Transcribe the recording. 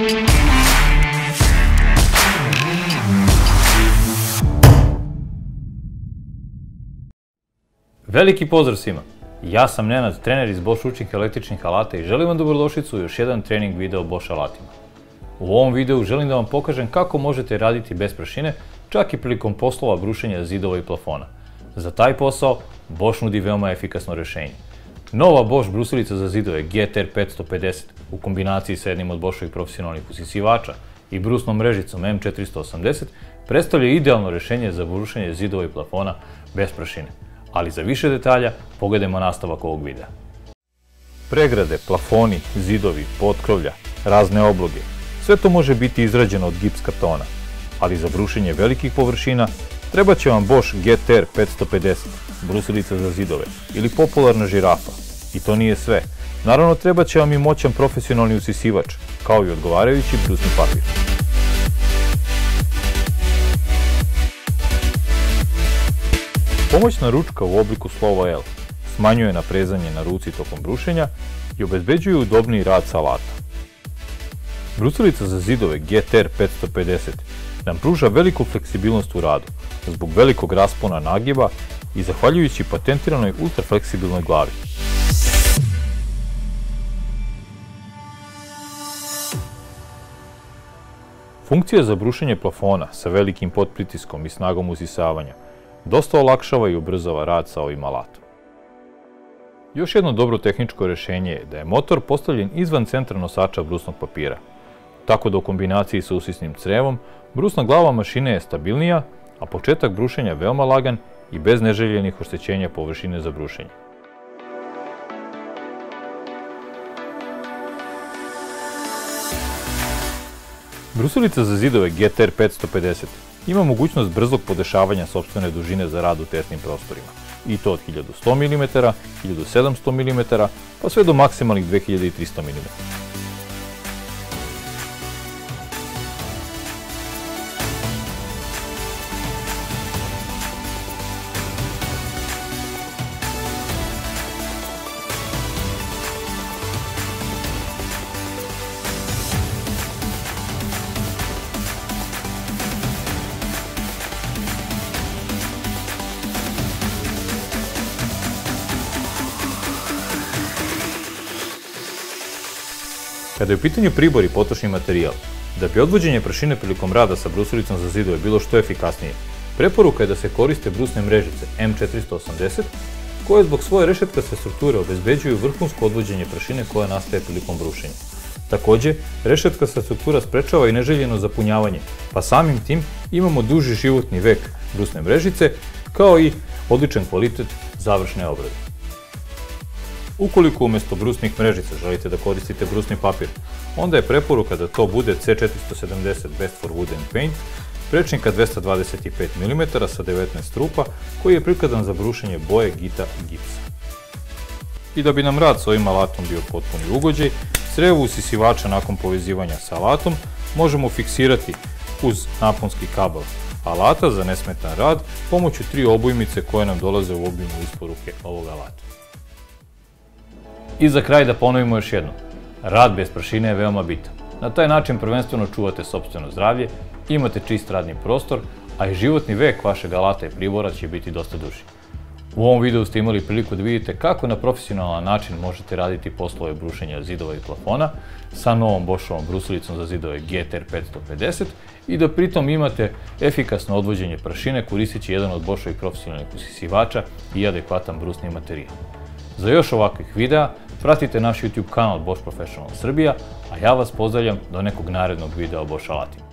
Veliki pozdrav svima! Ja sam Nenad, trener iz Bosch ručnih električnih alata i želim vam dobrodošlicu u još jedan trening video o Bosch alatima. U ovom videu želim da vam pokažem kako možete raditi bez prašine, čak i prilikom poslova brušenja zidova i plafona. Za taj posao Bosch nudi veoma efikasno rješenje. Nova Bosch brusilica za zidove GTR 550 u kombinaciji sa jednim od Boschovih profesionalnih usisivača i brusnom mrežicom M480 predstavlja idealno rješenje za brušenje zidova i plafona bez prašine. Ali za više detalja pogledajmo nastavak ovog videa. Pregrade, plafoni, zidovi, potkrovlja, razne obloge, sve to može biti izrađeno od gips kartona, ali za brušenje velikih površina treba će vam Bosch GTR 550, brusilica za zidove ili popularna žirafa. I to nije sve. Naravno treba će vam i moćan profesionalni usisivač, kao i odgovarajući brusni papir. Pomoćna ručka u obliku slova L smanjuje naprezanje na ruci tokom brušenja i obezbeđuje udobniji rad sa alatom. Brusilica za zidove GTR 550 nam pruža veliku fleksibilnost u radu zbog velikog raspona nagiba i zahvaljujući patentiranoj ultrafleksibilnoj glavi. Funkcija za brušenje plafona sa velikim potpritiskom i snagom usisavanja dosta olakšava i ubrzava rad sa ovim alatom. Još jedno dobro tehničko rješenje je da je motor postavljen izvan centra nosača brusnog papira, tako da u kombinaciji sa usisnim crevom brusna glava mašine je stabilnija, a početak brušenja veoma lagan i bez neželjenih oštećenja površine za brušenje. Brusilica za zidove GTR 550 ima mogućnost brzog podešavanja sopstvene dužine za rad u tesnim prostorima, i to od 1100 mm, 1700 mm, pa sve do maksimalnih 2300 mm. Kada je u pitanju pribor i potrošni materijal, da bi odvođenje prašine prilikom rada sa brusilicom za zidove bilo što efikasnije, preporuka je da se koriste brusne mrežice M480, koje zbog svoje rešetkaste strukture obezbeđuju vrhunsko odvođenje prašine koja nastaje prilikom brušenja. Također, rešetkasta struktura sprečava i neželjeno zapunjavanje, pa samim tim imamo duži životni vek brusne mrežice, kao i odličan kvalitet završne obrade. Ukoliko umjesto brusnih mrežica želite da koristite brusni papir, onda je preporuka da to bude C470 Best for Wood and Paint, prečnika 225 mm sa 19 rupa, koji je prikladan za brušenje boje, gita i gipsa. I da bi nam rad s ovim alatom bio potpuni ugođaj, crevo usisivača nakon povezivanja sa alatom možemo fiksirati uz naponski kabel alata za nesmetan rad pomoću 3 obojmice koje nam dolaze u obimu isporuke ovog alata. I za kraj da ponovimo još jednom, rad bez prašine je veoma bitan. Na taj način prvenstveno čuvate sopstveno zdravlje, imate čist radni prostor, a i životni vek vašeg alata i pribora će biti dosta duži. U ovom videu ste imali priliku da vidite kako na profesionalan način možete raditi poslove brušenja zidova i plafona sa novom Boschovom brusilicom za zidove GTR 550 i da pritom imate efikasno odvođenje prašine koristeći jedan od Boschovih profesionalnih usisivača i adekvatan brusni materijal. Za još ovakvih videa pratite naš YouTube kanal Bosch Professional Srbija, a ja vas pozdravljam do nekog narednog videa o Bosch alatima.